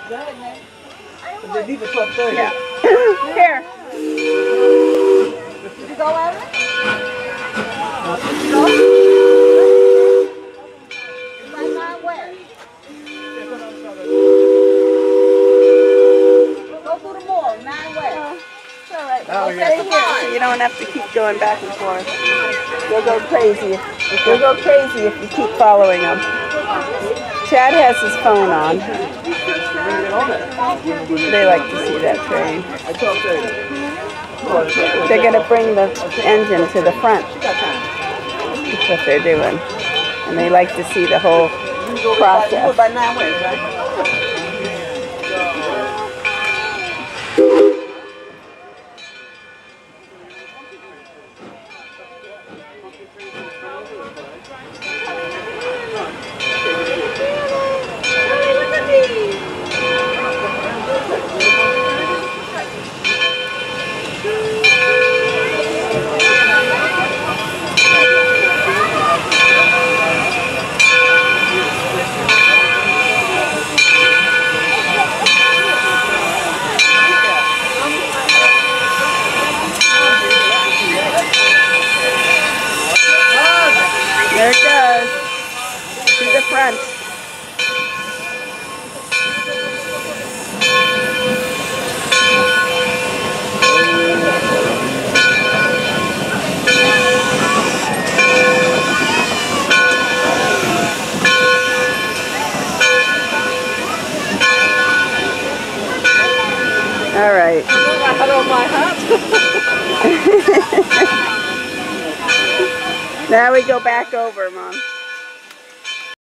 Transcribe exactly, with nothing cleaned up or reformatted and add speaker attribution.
Speaker 1: Go ahead, man. They leave at twelve thirty.
Speaker 2: Yeah. Here.
Speaker 1: Did you go, Evan? Did you go? Right now, where? Go through the mall, nine west.
Speaker 2: It's all right.
Speaker 1: Oh,
Speaker 2: Okay,
Speaker 1: yeah.
Speaker 2: here, so you don't have to keep going back and forth. You'll go crazy. You'll go crazy if you keep following them. Chad has his phone on. They like to see that train. They're going to bring the engine to the front. That's what they're doing. And they like to see the whole process.
Speaker 1: By nine west, right?
Speaker 2: There it goes. To the front. All right.
Speaker 1: Hello, my hat.
Speaker 2: Now we go back over, Mom.